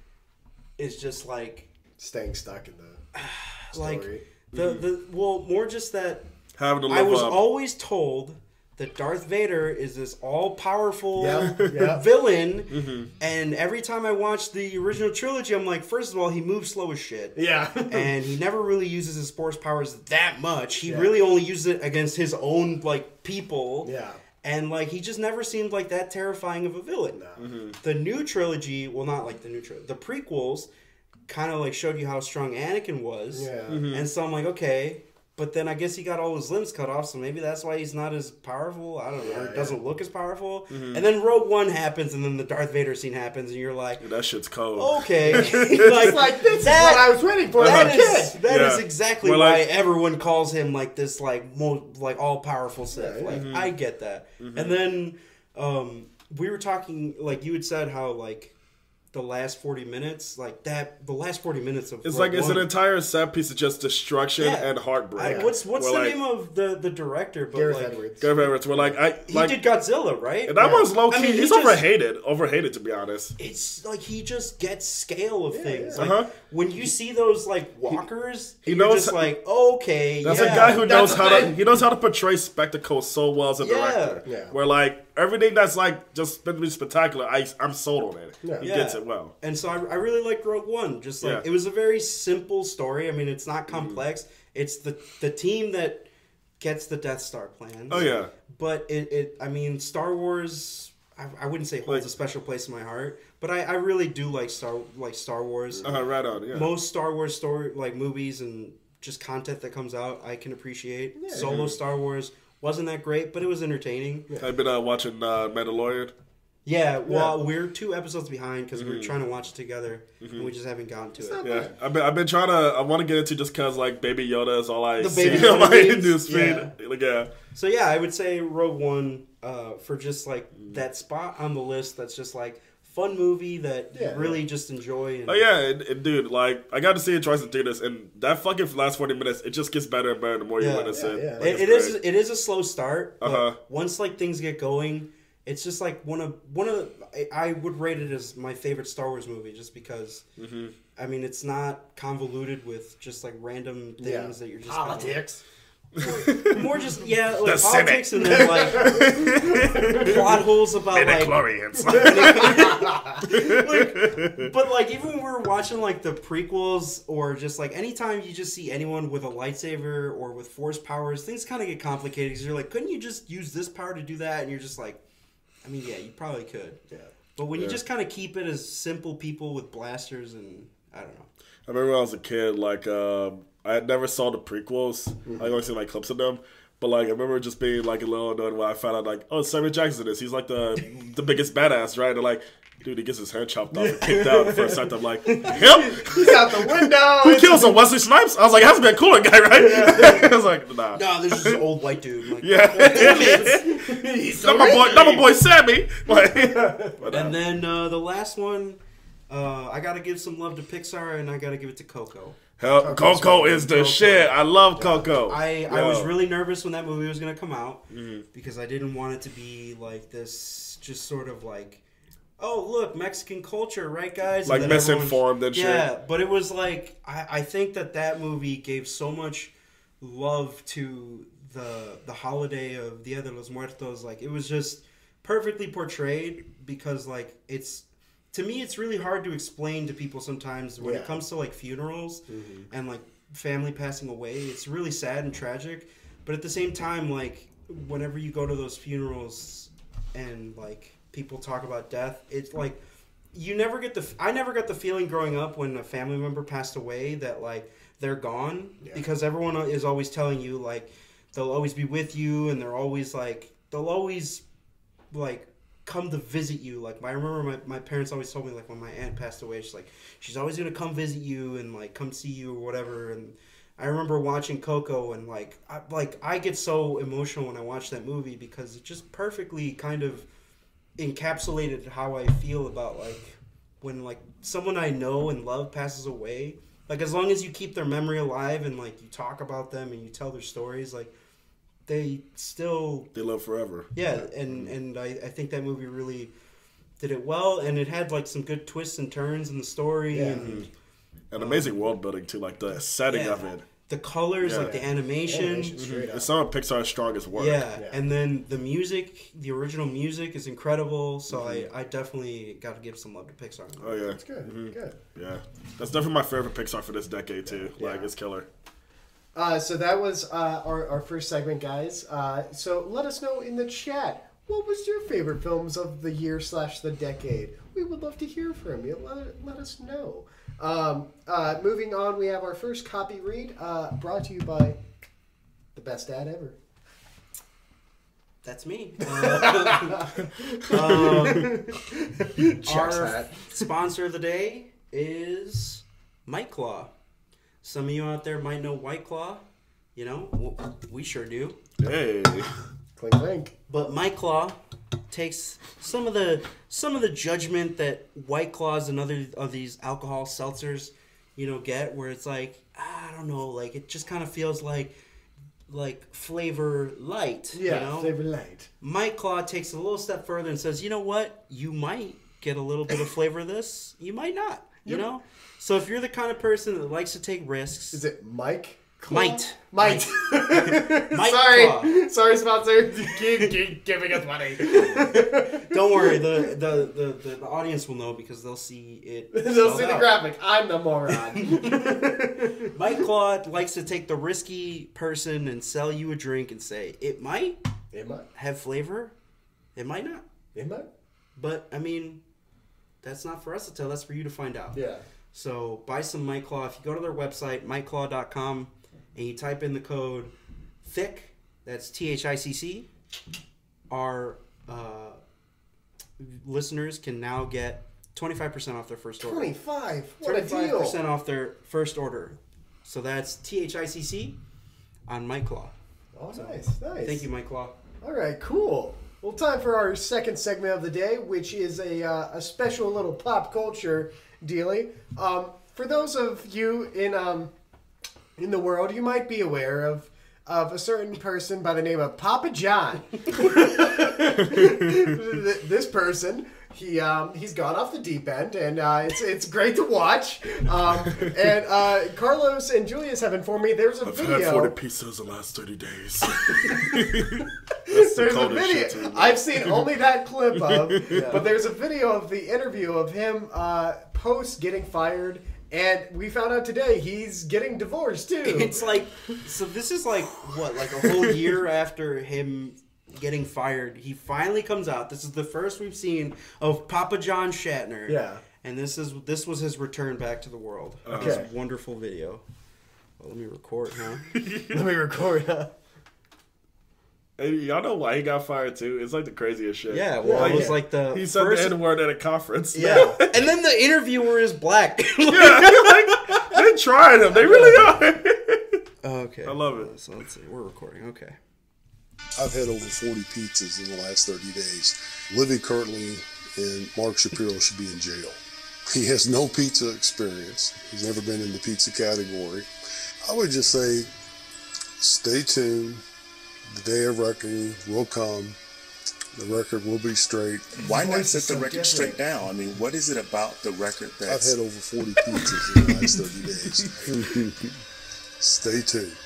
is just like, staying stuck in the like story. the the well, more just that Having to live I was up. always told that Darth Vader is this all-powerful Yeah, yeah. villain, and every time I watch the original trilogy, I'm like, first of all, he moves slow as shit. Yeah. And he never really uses his force powers that much. He Yeah. really only uses it against his own, like, people. Yeah. And, like, he just never seemed like that terrifying of a villain. No. The new trilogy, well, not like the new trilogy, the prequels kind of, like, showed you how strong Anakin was. Yeah. And so I'm like, okay. But then I guess he got all his limbs cut off, so maybe that's why he's not as powerful. I don't know. Yeah, Or doesn't look as powerful. Mm-hmm. And then Rogue One happens, and then the Darth Vader scene happens, and you're like, That shit's cold. okay. like, It's like, this that- is what I was waiting for. that as a is kid. that is Yeah. exactly Well, why like- everyone calls him like this, like mo- like all powerful Sith. Yeah, Like Mm-hmm. I get that. And then um, we were talking, like you had said, how like the last forty minutes, like that, the last forty minutes of It's Rogue like it's an One- entire set piece of just destruction Yeah. and heartbreak. I- what's what's Where, the like, name of the the director? But Gareth like, Edwards. Gareth Edwards, where like I he like did Godzilla, right? and that Yeah. was low key. I mean, he he's just- overhated, overhated to be honest. It's like he just gets scale of things. yeah. Like Uh-huh. when you see those like walkers, he you're knows- just like, okay, That's yeah. a guy who knows that's how the to thing. he knows how to portray spectacle so well as a Yeah. director. Yeah. Where like everything that's like just meant to be spectacular, I I'm sold on it. Yeah. He Yeah. gets it well. And so I, I really liked Rogue One. Just like Yeah. it was a very simple story. I mean, it's not Mm-hmm. complex. It's the the team that gets the Death Star plans. Oh yeah. But it, it I mean, Star Wars. I, I wouldn't say holds Like- a special place in my heart, but I, I really do like Star like Star Wars. Uh, right on. Yeah. Most Star Wars story like movies and just content that comes out, I can appreciate. Solo Star Wars wasn't that great, but it was entertaining. I've been uh, watching uh, Mandalorian. Yeah, well, yeah. we're two episodes behind because mm-hmm. we we're trying to watch it together, mm-hmm. and we just haven't gotten to it's it. Yeah, I've been, I've been trying to. I want to get into just because like Baby Yoda is all I the see Baby on my memes. news feed. Yeah. Like, yeah. So yeah, I would say Rogue One uh, for just like that spot on the list. That's just like fun movie that yeah, you really yeah. just enjoy. And, oh yeah, and, and dude, like I got to see it twice in theaters, and that fucking last forty minutes, it just gets better and better the more yeah. you witness yeah, it. yeah. Like, it, it is it is a slow start. But uh-huh. Once like things get going, it's just like one of one of the, I would rate it as my favorite Star Wars movie, just because. Mm-hmm. I mean, it's not convoluted with just like random things yeah. that you're just politics. Kinda, more just yeah, like the politics Senate. And then like plot holes about like, like. But like even when we were watching like the prequels or just like anytime you just see anyone with a lightsaber or with force powers, things kind of get complicated because you're like, couldn't you just use this power to do that? And you're just like, I mean, yeah, you probably could. Yeah. But when yeah. you just kind of keep it as simple people with blasters and I don't know. I remember when I was a kid, like, uh, I never saw the prequels. Mm-hmm. I only seen, like, clips of them. But, like, I remember just being, like, a little annoyed when I found out, like, oh, Samuel Jackson is. He's, like, the the biggest badass, right? And, like, dude, he gets his head chopped off and kicked out. For a second, I'm like, him? He's out the window. Who kills him? Wesley Snipes? I was like, it has to be a cooler guy, right? Yeah. I was like, nah. No, there's just an old white dude. Like, yeah. He's so not, my boy, not my boy Sammy. Like, but, uh, and then uh, the last one, uh, I got to give some love to Pixar, and I got to give it to Coco. Hell, Coco is the Coco. shit. I love Coco. I, Yo. I was really nervous when that movie was going to come out mm-hmm. because I didn't want it to be like this just sort of like, oh, look, Mexican culture, right, guys? Like misinformed and shit. Yeah, but it was like, I, I think that that movie gave so much love to the the holiday of Dia de los Muertos. Like, it was just perfectly portrayed because, like, it's, to me, it's really hard to explain to people sometimes when yeah. it comes to, like, funerals mm-hmm. and, like, family passing away. It's really sad and tragic. But at the same time, like, whenever you go to those funerals and, like, people talk about death, it's like you never get the I never got the feeling growing up when a family member passed away that like they're gone yeah. because everyone is always telling you like they'll always be with you and they're always like they'll always like come to visit you. Like I remember my, my parents always told me like when my aunt passed away, she's like she's always gonna come visit you and like come see you or whatever. And I remember watching Coco and like I, like I get so emotional when I watch that movie because it just perfectly kind of encapsulated how I feel about like when like someone I know and love passes away. Like as long as you keep their memory alive and like you talk about them and you tell their stories, like they still they live forever. Yeah, and and I, I think that movie really did it well, and it had like some good twists and turns in the story yeah. and an amazing um, world building too, like the setting yeah. of it. The colors, yeah, like yeah. the animation. Mm-hmm. It's some of Pixar's strongest work. Yeah. yeah, and then the music, the original music is incredible. So mm-hmm. I, I definitely got to give some love to Pixar. Oh yeah, that's good. Mm-hmm. Good. Yeah, that's definitely my favorite Pixar for this decade too. Yeah. Like it's killer. Uh, so that was uh, our our first segment, guys. Uh, so let us know in the chat, what was your favorite films of the year slash the decade? We would love to hear from you. Let let us know. Um, uh, moving on, we have our first copy read, uh, brought to you by the best dad ever. That's me. Uh, um, our hat. sponsor of the day is White Claw. Some of you out there might know White Claw. You know, we sure do. Hey. Clink, clink. But White Claw takes some of the some of the judgment that White Claws and other of these alcohol seltzers, you know, get, where it's like, I don't know, like it just kind of feels like like flavor light. Yeah, you know? flavor light. White Claw takes it a little step further and says, you know what, you might get a little bit of flavor of this, you might not, you yep. know. So if you're the kind of person that likes to take risks, is it Mike? Might. Might. Might Sorry. Claw. Sorry, sponsor. keep, keep giving us money. Don't worry. The, the, the, the, the audience will know because they'll see it. They'll see out. the graphic. I'm the moron. Mike Claw likes to take the risky person and sell you a drink and say, it might, it might have flavor. It might not. It might. But, I mean, that's not for us to tell. That's for you to find out. Yeah. So, buy some Mike Claw. If you go to their website, mike claw dot com, and you type in the code THICK, that's T H I C C, our uh, listeners can now get twenty-five percent off their first order. twenty-five. What a twenty-five deal. percent off their first order. So that's T H I C C on Mike Claw. Oh, So, nice, nice. Thank you, Mike Claw. All right, cool. Well, time for our second segment of the day, which is a uh, a special little pop culture dealie. Um, for those of you in um in the world, you might be aware of of a certain person by the name of Papa John. This person. He um, he's gone off the deep end, and uh, it's it's great to watch. Um, and uh, Carlos and Julius have informed me there's a I've video. had forty pizzas the last thirty days. There's a coldest video. shit to me. I've seen only that clip of, but there's a video of the interview of him uh, post getting fired, and we found out today he's getting divorced too. It's like, so this is like, what, like a whole year after him getting fired. He finally comes out. This is the first we've seen of Papa John Shatner. Yeah. And this is this was his return back to the world. Okay. This wonderful video. Well, let me record, huh? Let me record. Huh? Hey, y'all know why he got fired too? It's like the craziest shit. Yeah, well, Yeah, it was yeah. like the He said first... the N word at a conference. Yeah. And then the interviewer is black. Yeah, like, they tried him. They really are. Okay. I love it. So let's see. We're recording. Okay. I've had over forty pizzas in the last thirty days. Livy Kirtley and Mark Shapiro should be in jail. He has no pizza experience. He's never been in the pizza category. I would just say, stay tuned. The day of reckoning will come. The record will be straight. Why Voice not is set the so record different. straight now? I mean, what is it about the record I've that's... had over forty pizzas in the last thirty days. Stay tuned.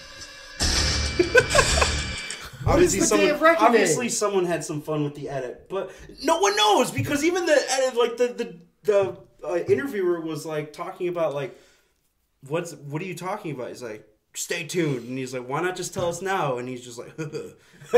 Obviously, the someone, day of reckoning? obviously, someone had some fun with the edit, but no one knows because even the edit, like the the the uh, interviewer was like talking about like, what's what are you talking about? He's like, stay tuned, and he's like, why not just tell us now? And he's just like, Did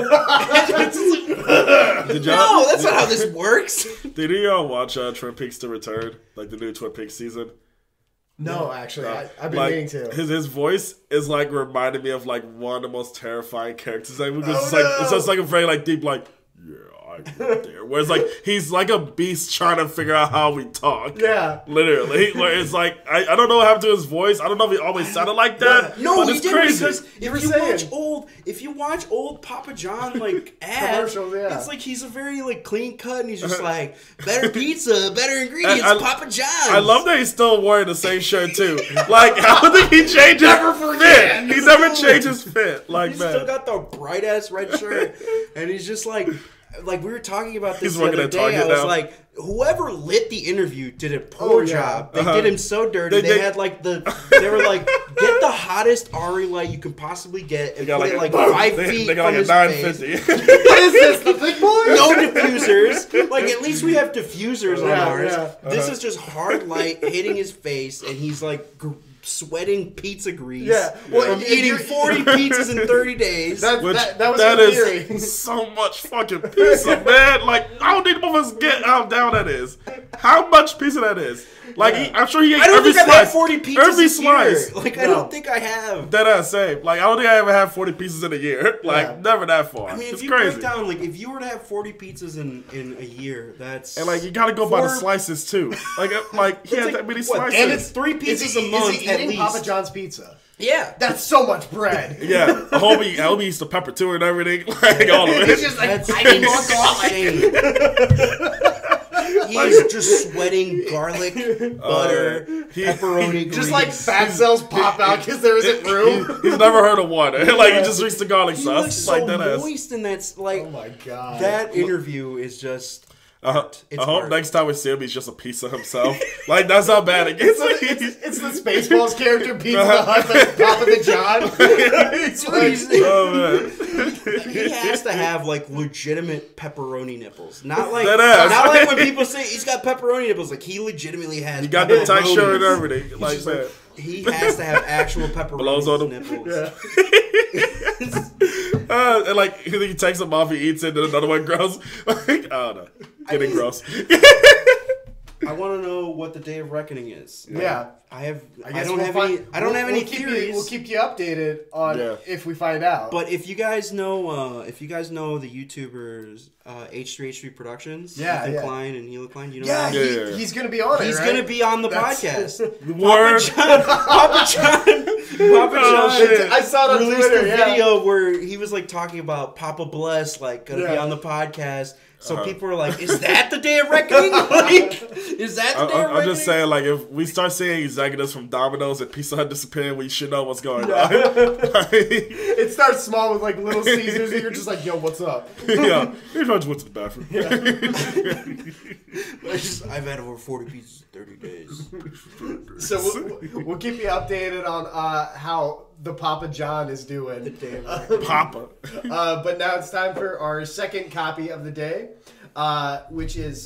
no, that's not how this works. Did y'all watch uh, Twin Peaks: The Return, like the new Twin Peaks season? No, actually, I, I've been like, meaning to. His his voice is like reminding me of like one of the most terrifying characters. Like, because Oh, it's like no. it's just like a very like deep like yeah I went there. Whereas like he's like a beast trying to figure out how we talk. Yeah. Literally. Where it's like I, I don't know what happened to his voice. I don't know if he always sounded like that. No, but he it's didn't crazy. because You were if you saying. watch old, if you watch old Papa John like ads, Commercials, yeah. it's like he's a very like clean cut, and he's just like better pizza, better ingredients, I- I- Papa John's. I love that he's still wearing the same shirt too. Like I don't think he changes Never forget. fit. He never changes fit. Like He's man. still got the bright ass red shirt, and he's just like, like we were talking about this He's the working other at day. Target I was now. like, whoever lit the interview did a poor Oh, yeah. job. They Uh-huh. did him so dirty. They- They, they- had like the, they were like, get the hottest Ari light you can possibly get, and They got put like, it like a, five they, feet they got from like a his nine face. fifty. What is this? The big boy? No diffusers. Like at least we have diffusers on Yeah, ours. yeah. This is just hard light hitting his face, and he's like gr- sweating pizza grease. Yeah. Well, from if eating you're- forty pizzas in thirty days. That, Which that, that was that your is theory. so much fucking pizza, man. Like I don't think both of us get how down that is. How much pizza that is. Like he, I'm sure he ate I don't every think I've slice. had forty pizzas every this slice. year. Like I No. don't think I have. That ass same. Like I don't think I ever had forty pieces in a year. Like Yeah. never that far. I mean, if it's you crazy. break down, like if you were to have forty pizzas in, in a year, that's And like you gotta go by the Four- slices too. Like uh, like he It's had like, that many what, slices. and it's three Is pizzas he, a month is he at eating least. Papa John's pizza? Yeah, That's so much bread. yeah, homie, homie used to pepper too and everything. Like all of it. He's just like, that's I need more garlic. insane. He's just sweating garlic, butter, he- pepperoni. Just grease. like fat cells pop out because there isn't room. He's never heard of water. Like he just drinks the garlic He sauce. looks so like that ass. moist, and that's like Oh my god. that interview is just. Uh, It's I hope art. next time we see him, he's just a piece of himself. Like that's how bad it gets. It's, it's, it's the Spaceballs character Pizza the Hut, but Papa the John. It's like, He's- oh man, He has to have like legitimate pepperoni nipples, not like That ass. not like when people say he's got pepperoni nipples. Like he legitimately has. he got the tight pepperonis. shirt and everything. Like just man. He has to have actual pepperoni Blows on them. nipples. Uh, and like he takes them off, he eats it, and then another one grows. Like I don't know, getting gross. I I want to know what the Day of Reckoning is. Yeah. I have. I I, guess don't we'll have find, any. I don't we'll, have any we'll keep theories. You, we'll keep you updated on Yeah. if we find out. But if you guys know, uh, if you guys know the YouTubers uh, H three H three Productions, Yeah, Ethan yeah. Klein and Hila Klein, you know, yeah, that? he, Yeah, yeah. he's gonna be on it. he's right? gonna be on the That's- podcast. Word. Papa John, Papa Oh, John, shit. I saw it on released Twitter. a yeah. video where he was like talking about Papa Bless, like gonna be Yeah. on the podcast. So Uh-huh. people were like, "Is that the Day of Reckoning? Like, is that the I, Day of I'm, Reckoning?" I'm just saying, like, if we start seeing executives from Domino's and Pizza Hut disappearing, we should know what's going Yeah. on. Like, It starts small with like Little Caesars, and you're just like, "Yo, what's up?" yeah, he probably just went to the bathroom. I just, I've had over forty pizzas in thirty days. So we'll, we'll keep you updated on uh, how the Papa John is doing. The Day of Reckoning. Papa. Uh, but now it's time for our second copy of the day, uh, which is...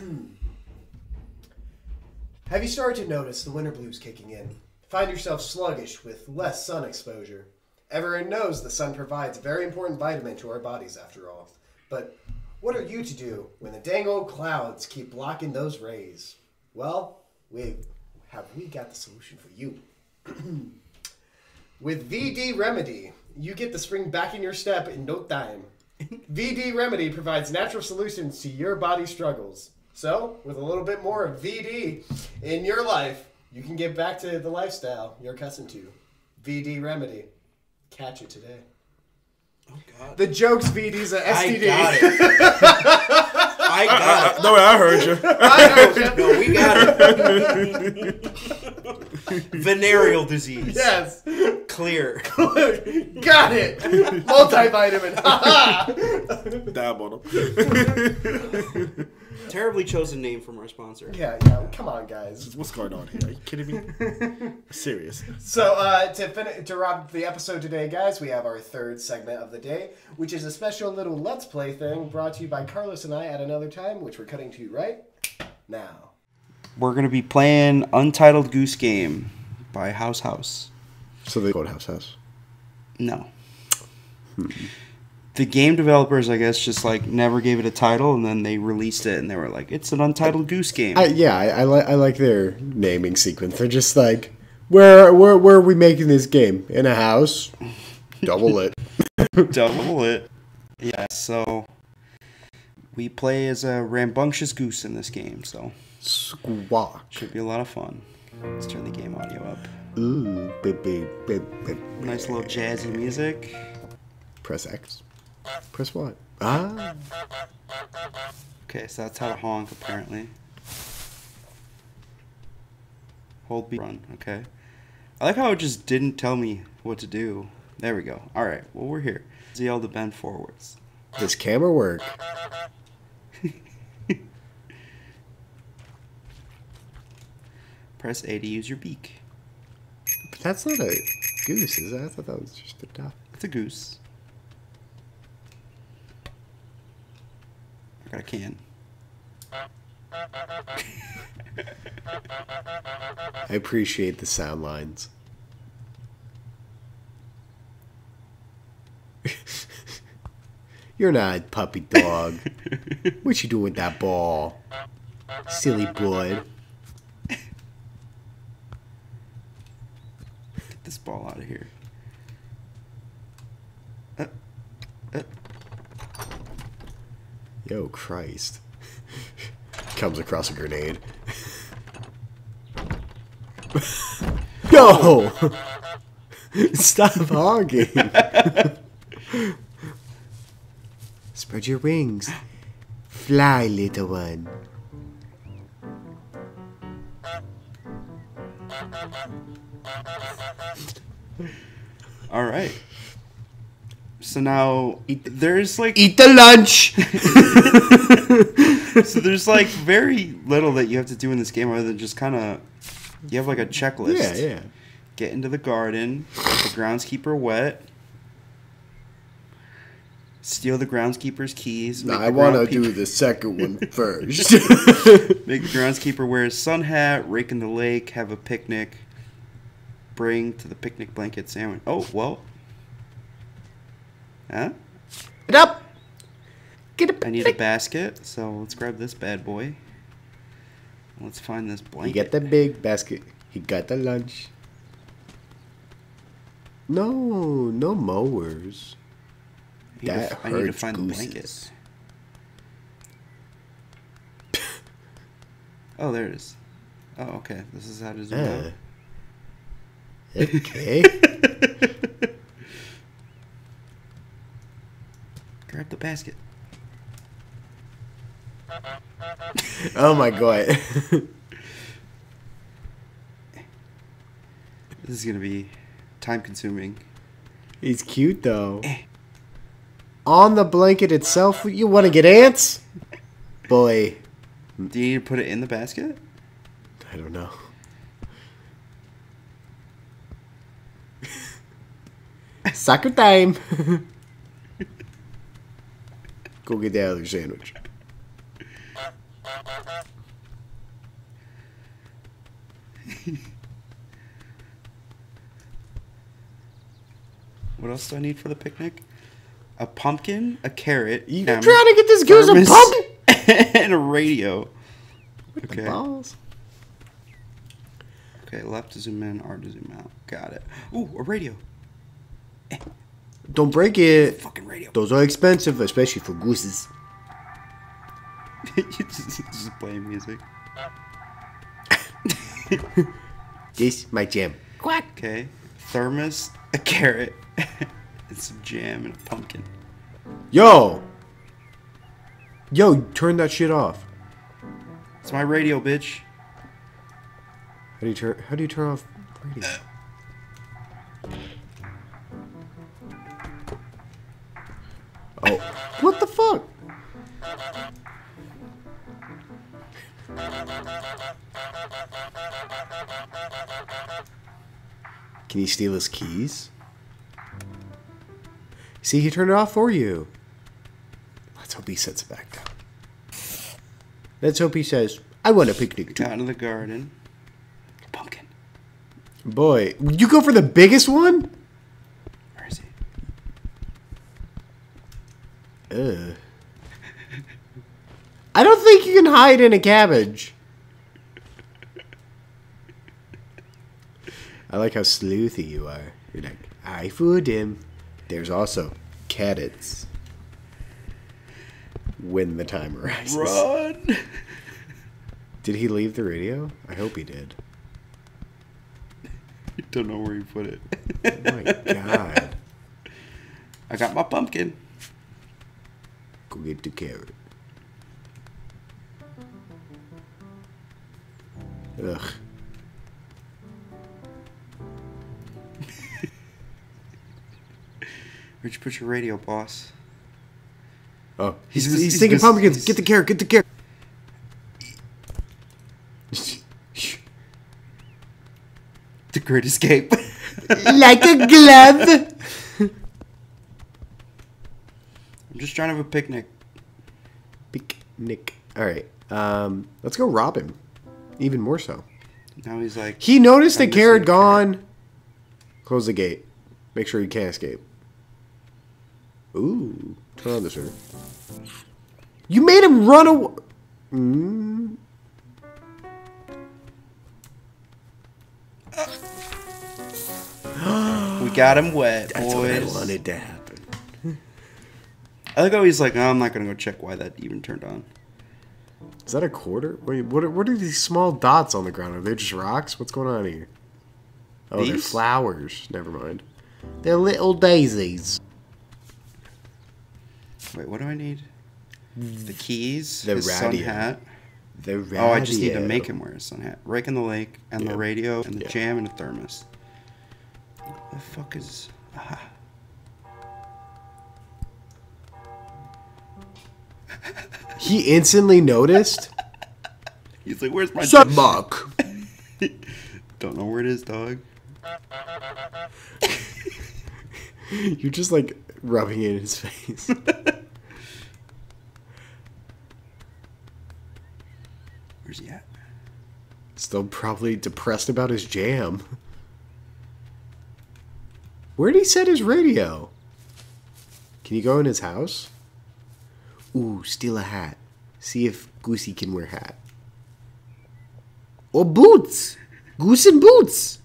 Have you started to notice the winter blues kicking in? Find yourself sluggish with less sun exposure. Everyone knows the sun provides a very important vitamin to our bodies after all. But what are you to do when the dang old clouds keep blocking those rays? Well, we have we got the solution for you. With V D Remedy, you get the spring back in your step in no time. V D Remedy provides natural solutions to your body struggles. So, with a little bit more of V D in your life, you can get back to the lifestyle you're accustomed to. V D Remedy. Catch it today. Oh God! The jokes V D's a S T D. I got it. I got it. No way, I heard you. I heard you. No, we got it. Venereal disease. Yes. Clear. Got it. Multivitamin. Ha Dab on him. Terribly chosen name from our sponsor. Yeah, yeah. Come on, guys. What's going on here? Are you kidding me? Serious. So uh, to fin- to wrap up the episode today, guys, we have our third segment of the day, which is a special little Let's Play thing brought to you by Carlos and I at another time, which we're cutting to right now. We're gonna be playing Untitled Goose Game by House House. So they go to House House. No. The game developers, I guess, just like never gave it a title, and then they released it, and they were like, "It's an Untitled Goose Game." I, yeah, I, I like I like their naming sequence. They're just like, where where where are we making this game? In a house, double it. Double it. Yeah. So we play as a rambunctious goose in this game, so Squawk. should be a lot of fun. Let's turn the game audio up. Ooh, beep, beep, beep, beep. Nice little jazzy music. Press X. Press what? Ah. Okay, so that's how to honk, apparently. Hold B. Run, okay. I like how it just didn't tell me what to do. There we go. Alright, well, we're here. Z L to bend forwards. Does camera work? Press A to use your beak. But that's not a goose, is it? I thought that was just a duck. It's a goose. I got a can. I appreciate the sound lines. You're not puppy dog. What you doing with that ball? Silly boy. Get this ball out of here. Uh, uh. Yo, Christ. Comes across a grenade. Yo! Stop hogging. Spread your wings. Fly, little one. All right. So now there's like Eat the lunch! so there's like very little that you have to do in this game other than just kind of you have like a checklist. Yeah, yeah. Get into the garden, get the groundskeeper wet, steal the groundskeeper's keys. Make I the want to ground- do the second one first. Make the groundskeeper wear his sun hat, rake in the lake, have a picnic, bring to the picnic blanket sandwich. Oh, well. Huh? Get up! Get up! I need a basket, so let's grab this bad boy. Get the ball out of here. Let's find this He blanket. got the big basket. He got the lunch. No, no mowers. I need, That to, I need to hurts find gooses. the blanket. Oh, there it is. Oh, okay. This is how to zoom Uh, out. okay. Grab the basket. Oh my god. This is gonna be time consuming. He's cute though. On the blanket itself, you want to get ants? Boy. Do you need to put it in the basket? I don't know. Soccer time. Go get the other sandwich. What else do I need for the picnic? A pumpkin, a carrot, You um, trying to get this goose a thermos, pumpkin? and a radio. Okay. Balls. Okay, left to zoom in, R to zoom out. Got it. Ooh, a radio. Don't break it. Fucking radio. Those are expensive, especially for gooses. You just, just playing music. This my jam. Quack. Okay. Thermos, a carrot, and some jam and a pumpkin. Yo. Yo, turn that shit off. It's my radio, bitch. How do you turn? How do you turn off radio? Oh, what the fuck? Can you steal his keys? See, he turned it off for you. Let's hope he sets it back down. Let's hope he says, I want a picnic too. Out into the garden. Pumpkin. Boy, you go for the biggest one? Where is he? Ugh. I don't think you can hide in a cabbage. I like how sleuthy you are. You're like, I fooled him. There's also carrots. When the time arises. Run! Did he leave the radio? I hope he did. You don't know where you put it. Oh my god. I got my pumpkin. Go get the carrot. Ugh. Where'd you put your radio, boss? Oh, he's, He's he's, mis- he's thinking mis- pumpkins. he's- Get the carrot. Get the carrot. The Great Escape. Like a glove. I'm just trying to have a picnic. Picnic. All right. Um, let's go rob him. Even more so. Now he's like... He noticed the I'm missing carrot a gone. Close the gate. Make sure he can't escape. Ooh. Turn on this river. You made him run away. Mm. We got him wet, That's boys. what I wanted to happen. I like how he's like, oh, I'm not going to go check why that even turned on. Is that a quarter? Wait, what are, what are these small dots on the ground? Are they just rocks? What's going on here? Oh, they're These? flowers. Never mind. They're little daisies. Wait, what do I need? The keys, The his sun radio. hat. The radio. Oh, I just need to make him wear a sun hat. Rake in the lake, and Yeah. the radio, and the Yeah. jam, and the thermos. What the fuck is... Ah. He instantly noticed. He's like, where's my... Sup, Mark? Don't know where it is, dog. You're just like rubbing it in his face. Where's he at? Still probably depressed about his jam. Where'd he set his radio? Can you go in his house? Ooh, steal a hat. See if Goosey can wear hat. Or boots. Goose and boots.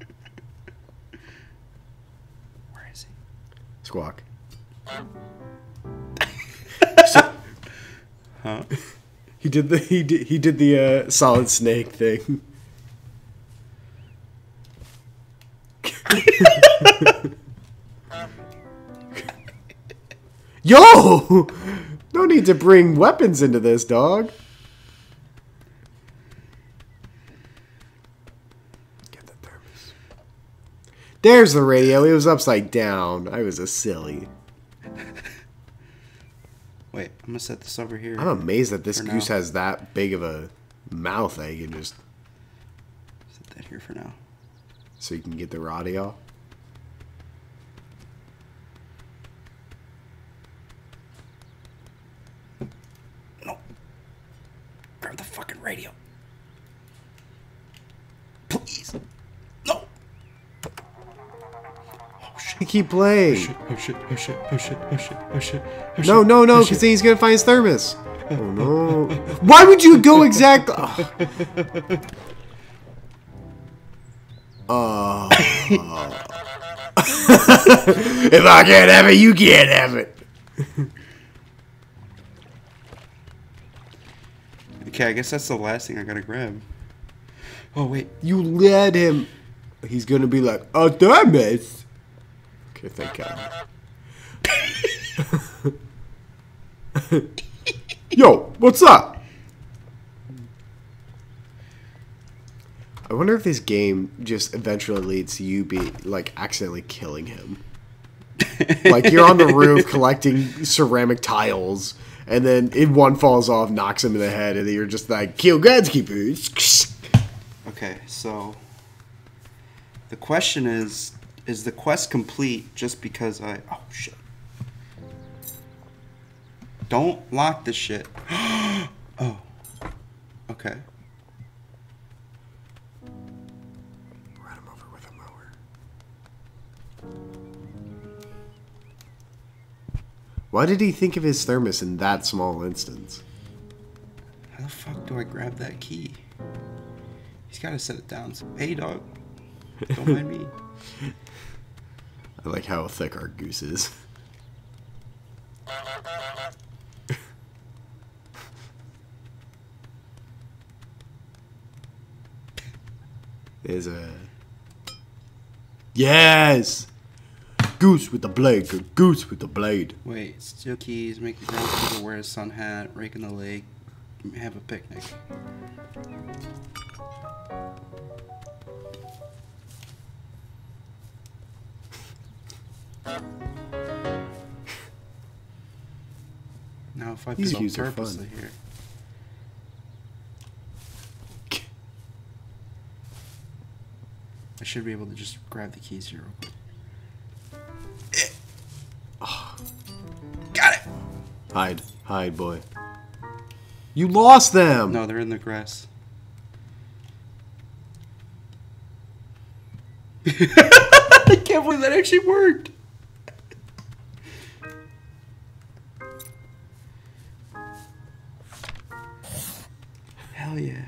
Where is he? Squawk. Huh? He did the he did he did the uh, solid snake thing. Yo! No need to bring weapons into this, dog. Get the thermos. There's the radio. It was upside down. I was a silly. Wait, I'm gonna set this over here. I'm amazed that this for goose now. has that big of a mouth that you can just... Set that here for now. So you can get the radio. No. Grab the fucking radio. Please. No. You keep playing. Oh shit, oh shit, oh shit, oh shit, oh shit, oh shit. No, no, no, because then he's going to find his thermos. Oh, no. Why would you go exactly... Oh. Oh. If I can't have it, you can't have it. Okay, I guess that's the last thing I gotta grab. Oh, wait. You let him. He's going to be like, a thermos. Okay, thank God. Yo, what's up? I wonder if this game just eventually leads to you be like accidentally killing him. Like you're on the roof collecting ceramic tiles, and then one falls off, knocks him in the head, and then you're just like, kill groundskeepers. Okay, so the question is, is the quest complete just because I... Oh, shit. Don't lock this shit. Oh. Okay. Run him over with a mower. Why did he think of his thermos in that small instance? How the fuck do I grab that key? He's got to set it down. So, hey, dog. Don't mind me. I like how thick our goose is. There's a... Yes! Goose with the blade. Good goose with the blade. Wait, steal keys, make the groundskeeper wear a sun hat, rake in the lake, have a picnic. Now if I These put views on are purposely fun. here. I should be able to just grab the keys here real quick. Oh. Got it! Hide. Hide, boy. You lost them! No, they're in the grass. I can't believe that actually worked! Hell yeah.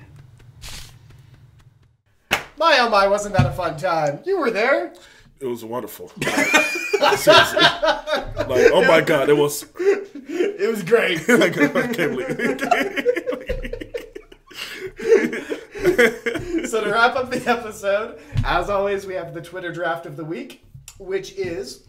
My oh my, wasn't that a fun time? You were there. It was wonderful. Seriously. Like, oh my God, it was. It was great. Like, I can't believe it. So to wrap up the episode, as always, we have the Twitter draft of the week, which is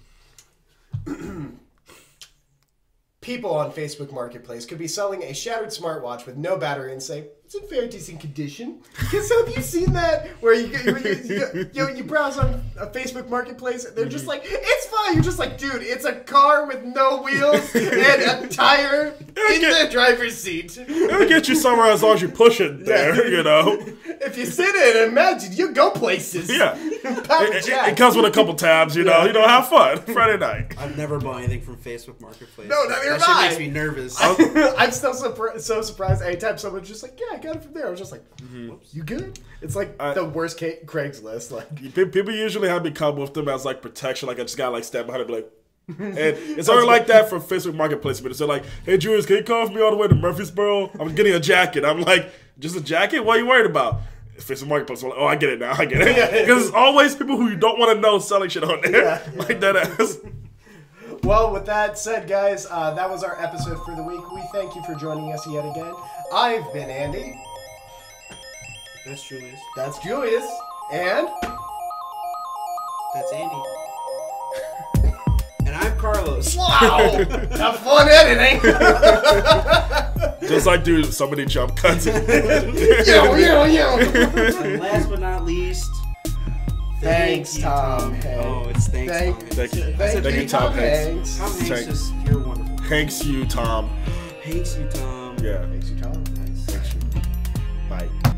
people on Facebook Marketplace could be selling a shattered smartwatch with no battery and say, it's in fairly decent condition. Because so have you seen that where you where you, you, you, you browse on a Facebook Marketplace and they're just like, it's fine. You're just like, dude, it's a car with no wheels and a tire in the driver's seat. It'll get you somewhere as long as you push it there, yeah. You know. If you sit in it, imagine you go places. Yeah. It, it, it comes with a couple tabs, you know. You know, have fun. Friday night. I've never bought anything from Facebook Marketplace. No, neither that have I. shit makes me nervous. I'm still so, so surprised anytime someone's just like, yeah, I got it from there. I was just like, mm-hmm. You good? It's like I, the worst K- Craigslist. Like people usually have me come with them as like protection. Like I just got like stand behind it, be like. And it's already like that for Facebook Marketplace, but it's like, hey Julius, can you come with me all the way to Murfreesboro? I'm getting a jacket. I'm like, just a jacket? What are you worried about? if it's a marketplace, I'm like, oh, I get it now. I get it. Because it's always people who you don't want to know selling shit on there. Yeah. Like that ass. Well, with that said, guys, uh, that was our episode for the week. We thank you for joining us yet again. I've been Andy. That's Julius. That's Julius. And... That's Andy. And I'm Carlos. Wow! Have fun editing! Just like, dude, somebody jump cuts it. Yo, yo, yo! And last but not least, Thanks, thank you, Tom. Hanks. Oh, it's thanks, Thank, Tom Hanks. Thank you. thank, Thank you, you, Tom Hanks. Tom Hanks, Thank- just, you're wonderful. Hanks you, Tom. Hanks you, Tom. Yeah. Thanks, you, Tom. Nice. Thanks you. Bye.